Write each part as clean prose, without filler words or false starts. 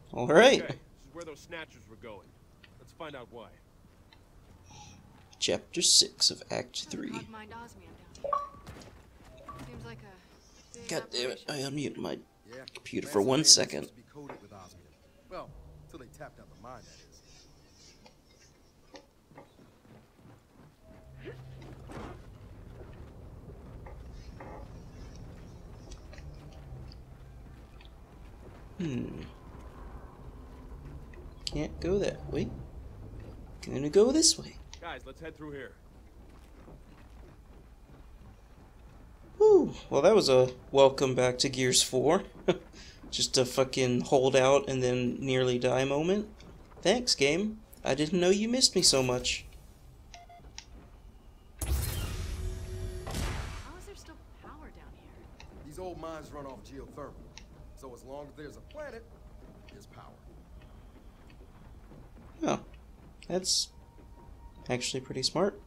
All right. Okay, this is where those snatchers were going. Let's find out why. Chapter 6 of Act 3. Mind osmium down here. Seems like a big God damn it, I operation. unmuted my Yeah, computer plants for on 1 land second. used to be coated with osmium. Well, till they tapped out the mine, that is. Can't go that way. Gonna go this way. Guys, let's head through here. Whew. Well, that was a welcome back to Gears 4. Just a fucking hold out and then nearly die moment. Thanks, game. I didn't know you missed me so much. How is there still power down here? These old mines run off geothermal. So as long as there's a planet, there's power. Oh, that's actually pretty smart.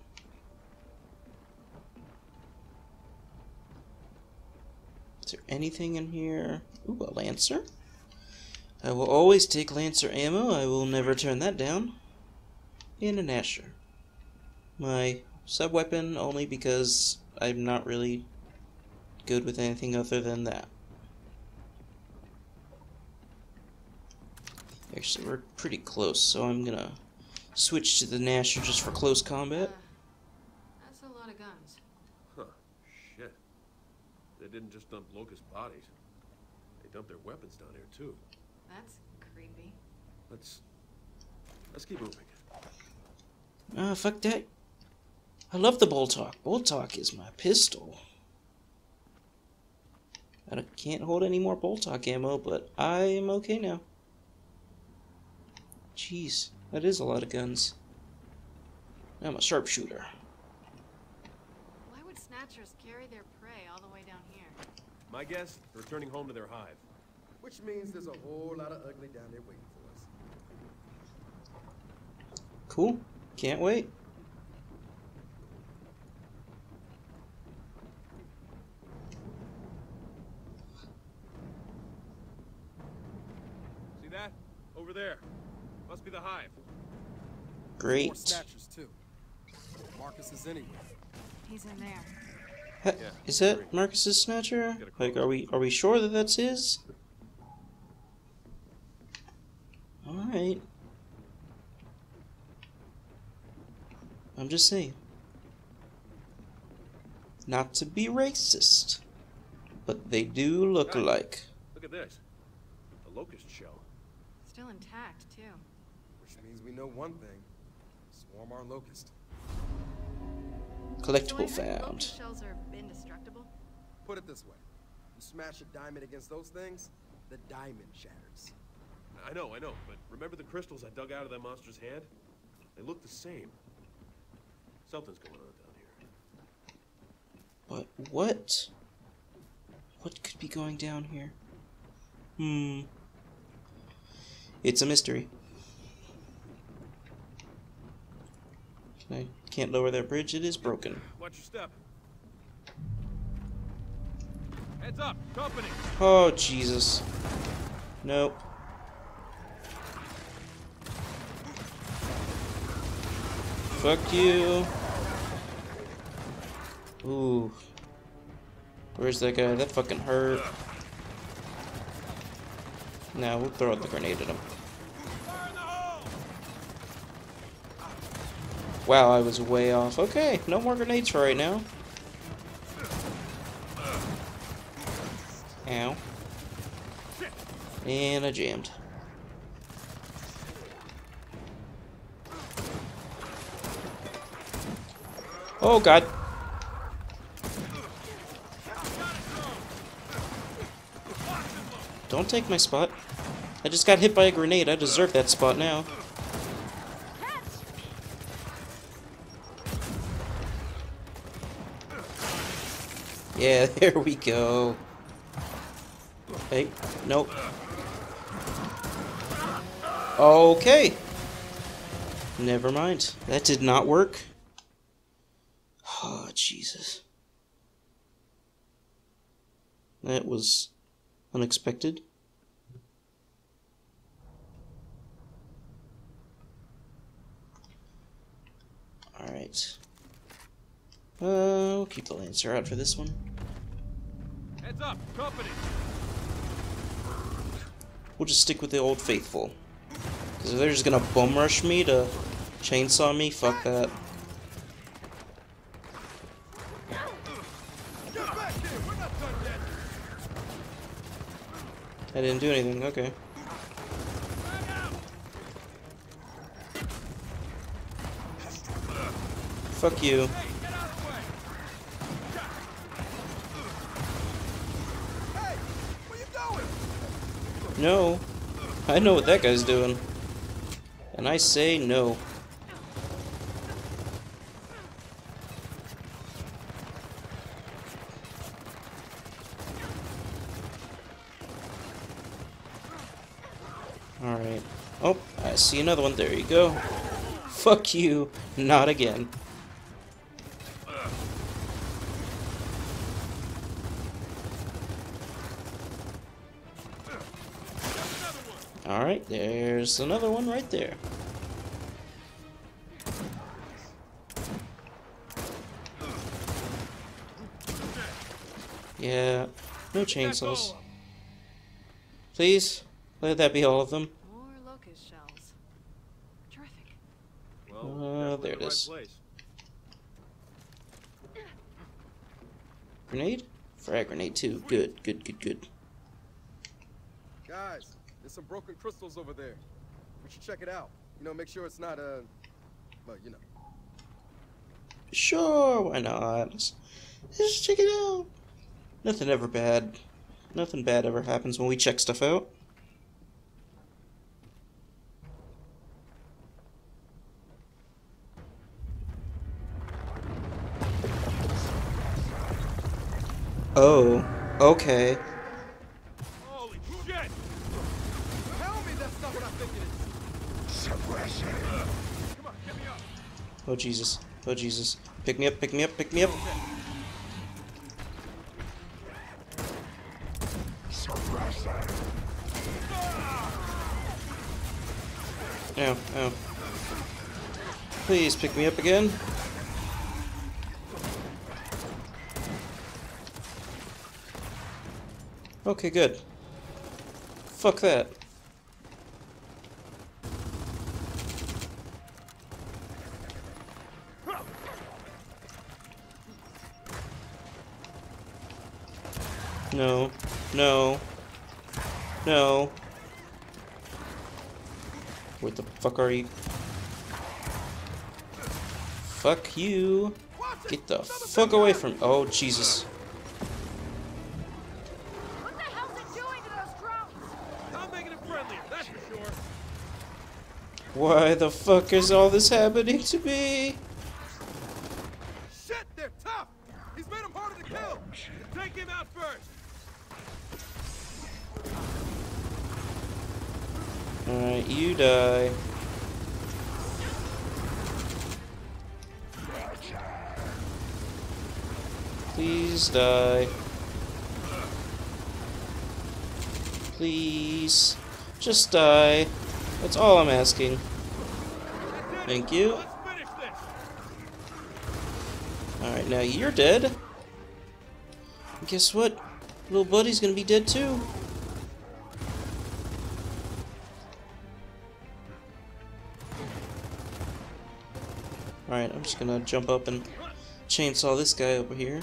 Is there anything in here? Ooh, a Lancer? I will always take Lancer ammo. I will never turn that down. And an Asher. My sub-weapon only because I'm not really good with anything other than that. Actually, we're pretty close, so I'm gonna switch to the Nasher just for close combat. That's a lot of guns. Huh. Shit. They didn't just dump locust bodies. They dumped their weapons down here, too. That's creepy. Let's keep moving. Ah, fuck that. I love the Boltok. Boltok is my pistol. Can't hold any more Boltok ammo, but I'm okay now. Jeez, that is a lot of guns. I'm a sharpshooter. Why would snatchers carry their prey all the way down here? My guess, they're returning home to their hive. Which means there's a whole lot of ugly down there waiting for us. Cool. Can't wait. See that? Over there. Must be the hive. More Great. snatchers too. Marcus is anywhere. He's in there. Yeah, Is that Marcus's snatcher? Like, are we sure that that's his? All right. I'm just saying. Not to be racist, but they do look Guys, alike. Look at this. A locust shell. Still intact, too. Which means we know one thing. Swarm our locust. Collectible So I heard found. locust shells are indestructible. Put it this way. You smash a diamond against those things, the diamond shatters. I know, but remember the crystals I dug out of that monster's hand? They look the same. Something's going on down here. But what? What could be going down here? It's a mystery. I can't lower that bridge, it is broken. Watch your step. Heads up, company! Oh, Jesus. Nope. Fuck you. Ooh. Where's that guy? That fucking hurt. Now we'll throw out the grenade at him. Wow, I was way off. Okay, no more grenades for right now. Ow. And I jammed. Oh god. Don't take my spot. I just got hit by a grenade. I deserve that spot now. Yeah, there we go. Hey, nope. Okay. Never mind. That did not work. Oh, Jesus. That was unexpected. Alright. We'll keep the Lancer out for this one. Heads up, company. We'll just stick with the old faithful. Because if they're just gonna bum rush me to chainsaw me, fuck that. Get back here. We're not done yet. I didn't do anything, okay. Fuck you. Hey, get out of the way. Hey, where you going? No. I know what that guy's doing. And I say no. Alright. Oh, I see another one. There you go. Fuck you. Not again. Alright, there's another one right there. Yeah, no chainsaws. Please, let that be all of them. More locust shells. Terrific. Well, there it definitely the is. right place. Grenade? Frag grenade too. Good, good, good, good. Guys, there's some broken crystals over there. We should check it out. You know, make sure it's not, well, you know. Sure, why not? Let's check it out. Nothing ever bad. Nothing bad ever happens when we check stuff out. Oh, okay. Holy shit! Tell me that's not what I'm thinking it is. Suppression. Come on, get me up. Oh Jesus. Oh Jesus. Pick me up, pick me up, pick me up. Suppression. Ow, ow. Please pick me up again. Okay, good. Fuck that. No. No. No. Where the fuck are you? Fuck you. Get the fuck away from— oh, Jesus. What the hell's it doing to those drones? I'm making it friendlier, that's for sure. Why the fuck is all this happening to me? Shit, they're tough. He's made them harder to kill. Take him out first. Alright, you die. Please die. Please. Just die. That's all I'm asking. Thank you. Let's finish this. Alright, now you're dead. And guess what? Little buddy's gonna be dead too. Alright, I'm just gonna jump up and chainsaw this guy over here.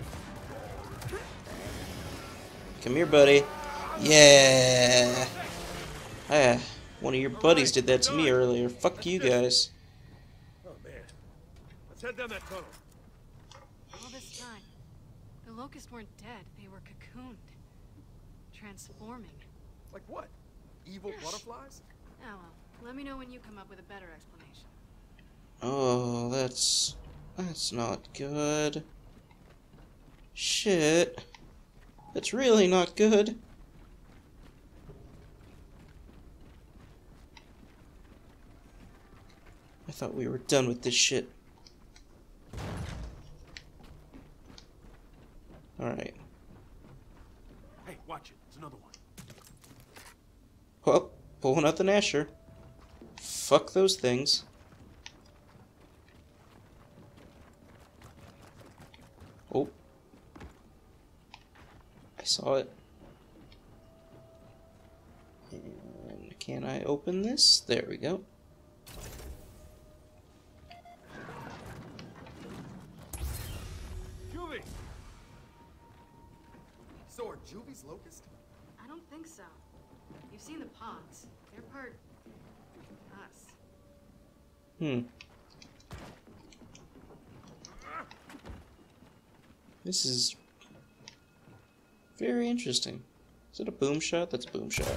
Come here, buddy. Yeah! Ah, one of your buddies did that to me earlier. Fuck you guys. Oh man, let's head down that tunnel. All this time, the locusts weren't dead. They were cocooned. Transforming. Like what? Evil butterflies? Oh well, let me know when you come up with a better explanation. Oh, that's not good. Shit. That's really not good. I thought we were done with this shit. Alright. Hey, watch it. There's another one. Well, pulling out the Nasher. Fuck those things. saw it. And can I open this? There we go. Juvie! So are Juvie's locust? I don't think so. You've seen the pods. They're part us. This is very interesting. Is it a boom shot? That's a boom shot.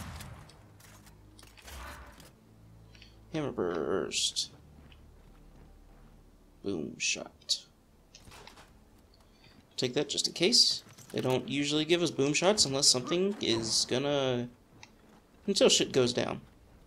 Hammer burst. Boom shot. Take that just in case. They don't usually give us boom shots unless something is gonna... until shit goes down.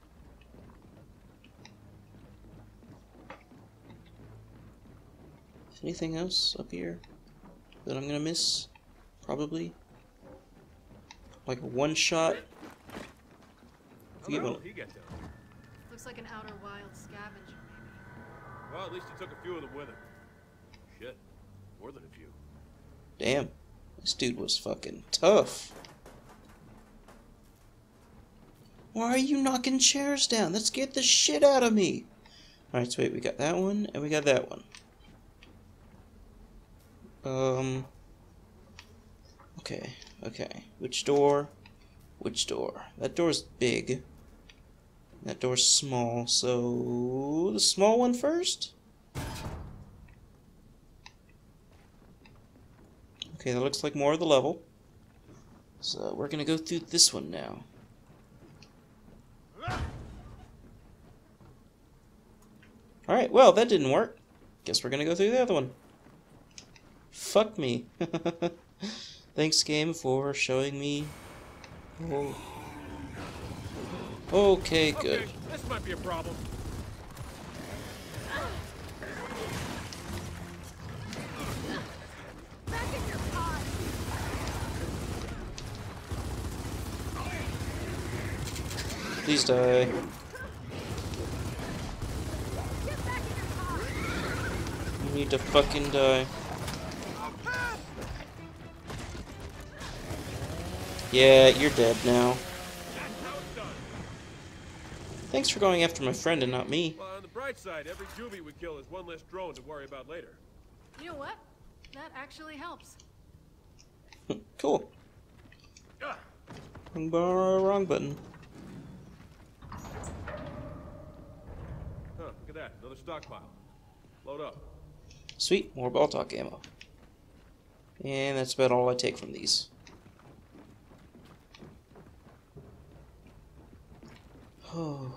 Anything else up here that I'm gonna miss? Probably. Like a one shot. How the hell did he get down? Looks like an outer wild scavenger, maybe. Well, at least he took a few of them with him. Shit. More than a few. Damn. This dude was fucking tough. Why are you knocking chairs down? That scared the shit out of me. Alright, so wait, we got that one, and we got that one. Okay. Which door? Which door? That door's big. That door's small, so... the small one first? Okay, that looks like more of the level. So we're gonna go through this one now. Alright, well, that didn't work. Guess we're gonna go through the other one. Fuck me. Thanks, game, for showing me. Oh. Okay, good. Okay, this might be a problem. Back in your pod! Please die. Get back in your pod! You need to fucking die. Yeah, you're dead now. That's how it's done. Thanks for going after my friend and not me. Well, on the bright side, every Juvie we kill is one less drone to worry about later. You know what? That actually helps. Cool. Ah, Wrong button. huh, look at that. Another stockpile. Load up. Sweet, more ball talk ammo. And that's about all I take from these. Oh.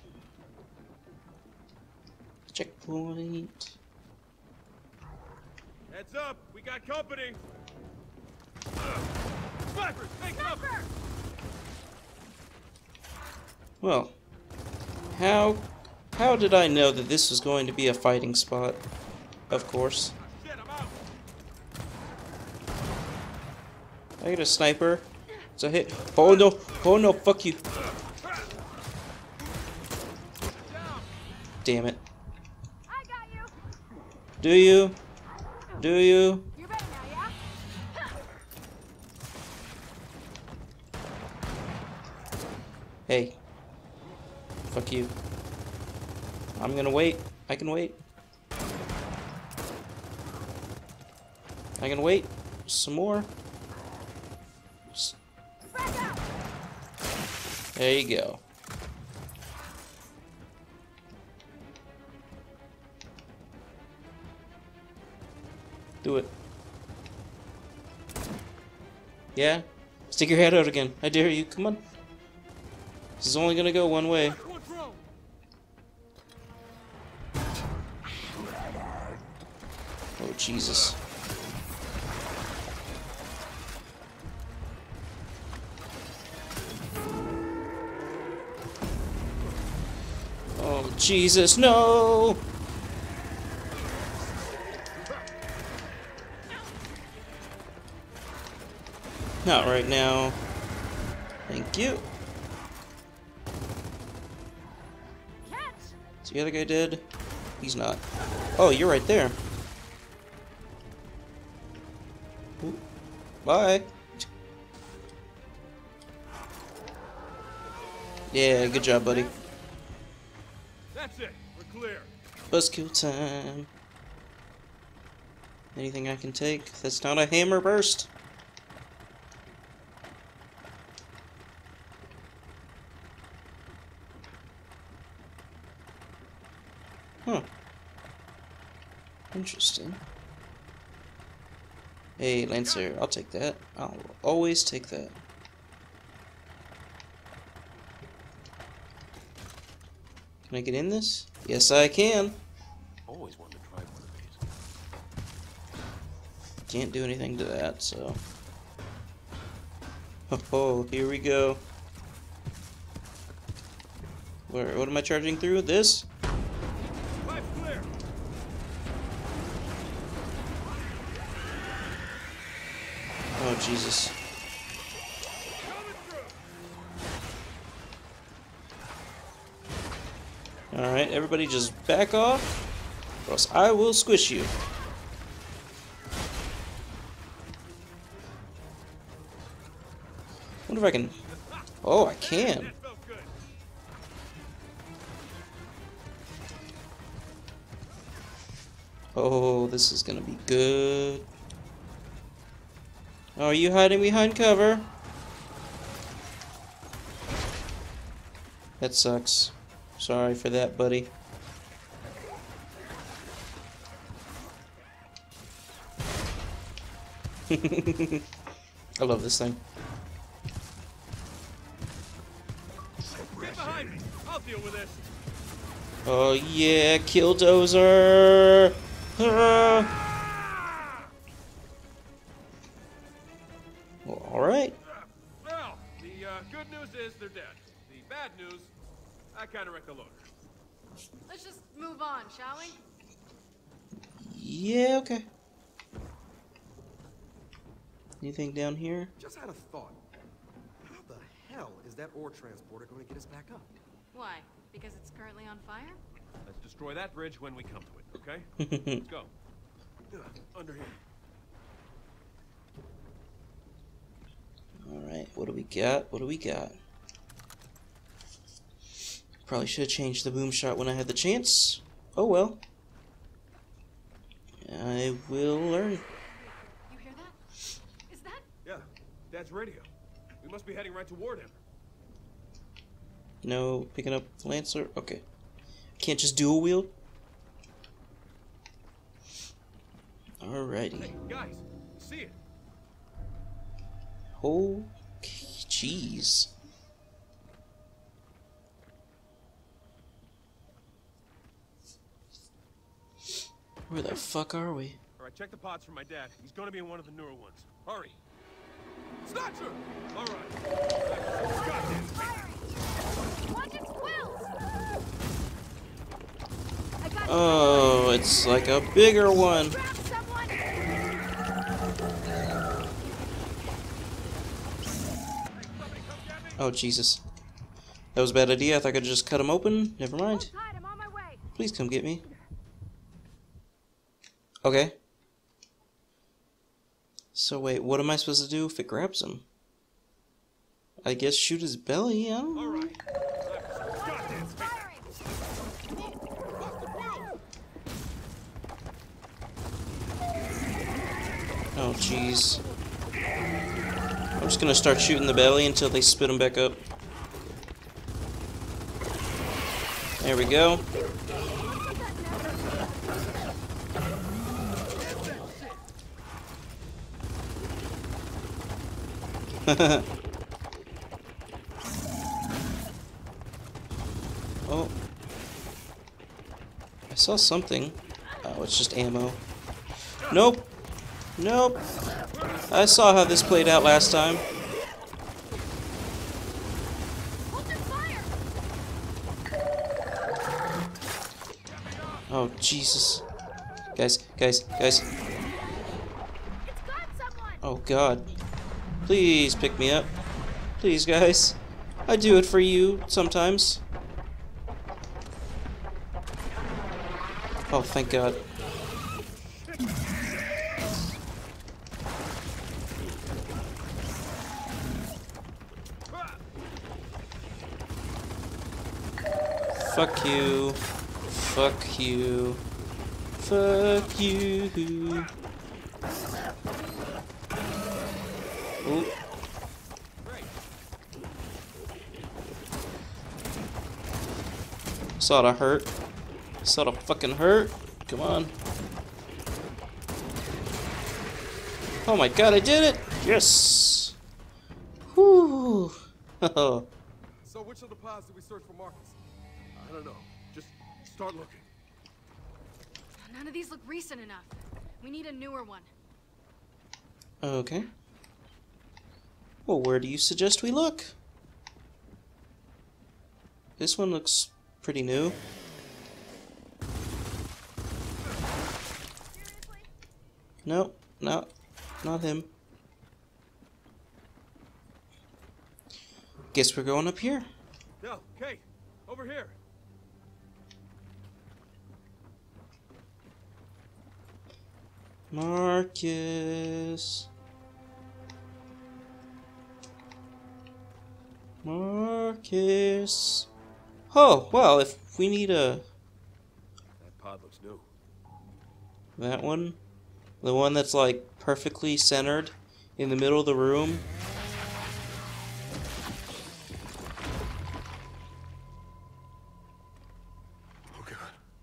Checkpoint. Heads up, we got company. Snipers, take cover. Well, how did I know that this was going to be a fighting spot? Of course. Shit, I'm out. I get a sniper. It's a hit. Oh no, fuck you. Damn it. I got you! Do you? Do you? You're better now, yeah? Hey. Fuck you. I'm gonna wait. I can wait. I can wait. Some more. Back out! There you go. Do it. Yeah? Stick your head out again. I dare you. Come on. This is only gonna go one way. One drone. Oh, Jesus. Oh, Jesus, no! Not right now. Thank you. Catch! Is the other guy dead? He's not. Oh, you're right there. Ooh. Bye. Yeah, good job, buddy. That's it. We're clear. Buzzkill time. Anything I can take? That's not a hammer burst. Huh. Interesting. Hey, Lancer, I'll take that. I'll always take that. Can I get in this? Yes, I can. Always wanted to try one of these. Can't do anything to that, so. Oh, here we go. What am I charging through? This? Pipe's clear. Oh, Jesus. Alright, everybody just back off, or else I will squish you. Wonder if I can... Oh, I can. That felt good. Oh, this is gonna be good. Oh, are you hiding behind cover? That sucks. Sorry for that, buddy. I love this thing. Get behind me. I'll deal with this. Oh yeah, Killdozer! Well, alright. Well, the good news is they're dead. The bad news, I kind of wrecked the loader. Let's just move on, shall we? Yeah, okay. Anything down here? Just had a thought. How the hell is that ore transporter going to get us back up? Why? Because it's currently on fire? Let's destroy that bridge when we come to it, okay? Let's go. Under here. Alright, what do we got? What do we got? Probably should have changed the boom shot when I had the chance. Oh well. I will learn. You hear that? Is that? Yeah, Dad's radio. We must be heading right toward him. No, picking up Lancer? Okay. Can't just dual wield? Alrighty. Hey, guys, see it? Oh, jeez. Where the fuck are we? All right, check the pods for my dad. He's going to be in one of the newer ones. Hurry. Snatcher! All right. Goddamn. Watch its quills! I got Oh, it's like a bigger one. Grab someone! Oh, Jesus. That was a bad idea. I thought I could just cut him open. Never mind. Hold tight, I'm on my way. Please come get me. Okay. So wait, what am I supposed to do if it grabs him? I guess shoot his belly, I don't know. All right. Goddamn. Firing! Oh, jeez. I'm just gonna start shooting the belly until they spit him back up. There we go. Oh. I saw something. Oh, it's just ammo. Nope. Nope. I saw how this played out last time. Hold your fire! Oh, Jesus. Guys. It's got someone! Oh, God. Please pick me up. Please, guys. I do it for you sometimes. Oh, thank God. Fuck you. Fuck you. Fuck you. Ooh. Sorta hurt. Sorta fucking hurt. Come on. Oh my god, I did it! Yes! Whew. So which of the pods do we search for Marcus? I don't know. Just start looking. None of these look recent enough. We need a newer one. Okay. Well, where do you suggest we look? This one looks pretty new. No, no, not him. Guess we're going up here. No, Kait, over here. Marcus. Marcus. Oh, well, if we need a... That pod looks new. That one? The one that's like perfectly centered in the middle of the room? Oh god.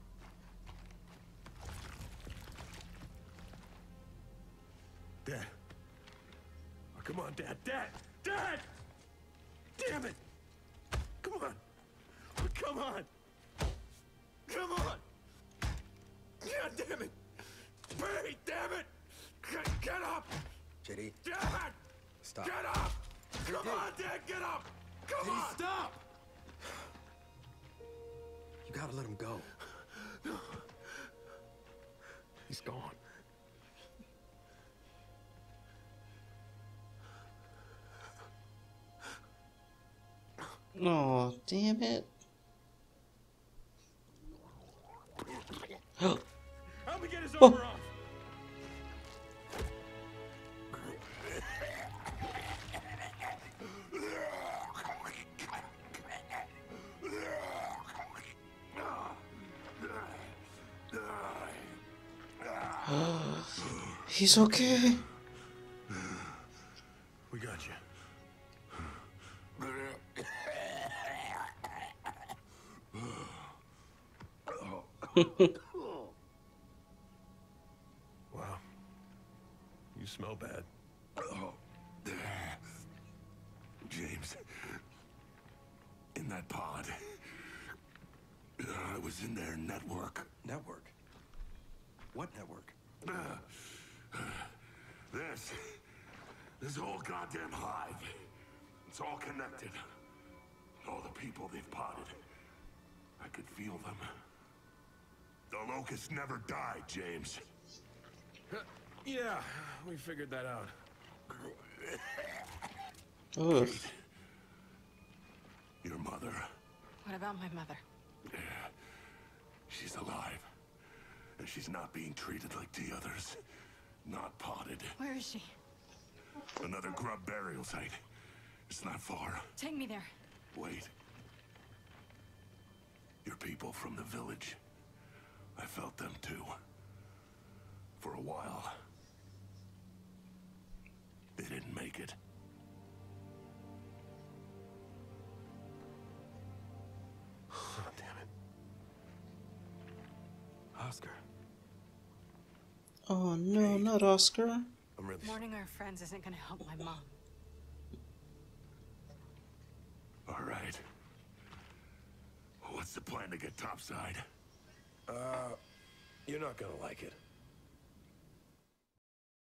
Dad. Oh, come on, Dad. Dad! Dad! Damn it! Come on! Oh, come on! Come on! God damn it! Wait, damn it! Get up! JD, Dad! stop. Get up! Come on, Dad, get up! Come on! Stop! You gotta let him go. He's gone. Oh, damn it. Help me get his armor off! He's okay. We got you. Wow. You smell bad. James. In that pod. I was in their network. Network? What network? This whole goddamn hive. It's all connected. All the people they've potted. I could feel them. The locusts never died, James. Yeah, we figured that out. Ugh. Your mother. What about my mother? She's alive. And she's not being treated like the others. Not potted. Where is she? Another grub burial site. It's not far. Take me there. Wait. Your people from the village. I felt them too. For a while. They didn't make it. Oh, damn it. Oscar. Oh no, not Oscar. I'm really... Mourning our friends isn't gonna help my mom. All right. What's the plan to get topside? You're not gonna like it.